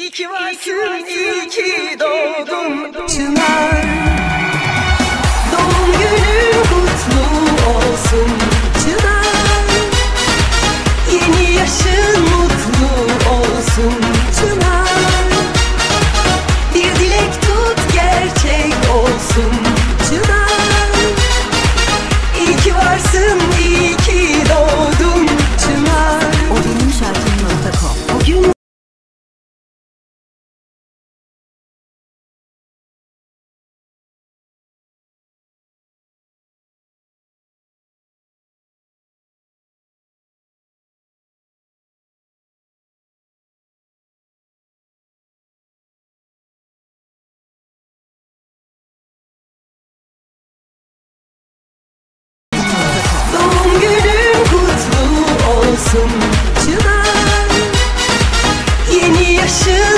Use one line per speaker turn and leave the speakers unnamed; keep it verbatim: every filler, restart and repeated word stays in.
İyi ki varsın, iyi ki doğdun Çınar. Doğum günün kutlu olsun Çınar. Yeni yaşın mutlu olsun Çınar. Bir dilek tut gerçek olsun Çınar. İyi ki varsın, iyi ki doğdun Çınar. O benim şarkım nokta com. O gün Çınar. Yeni yaşın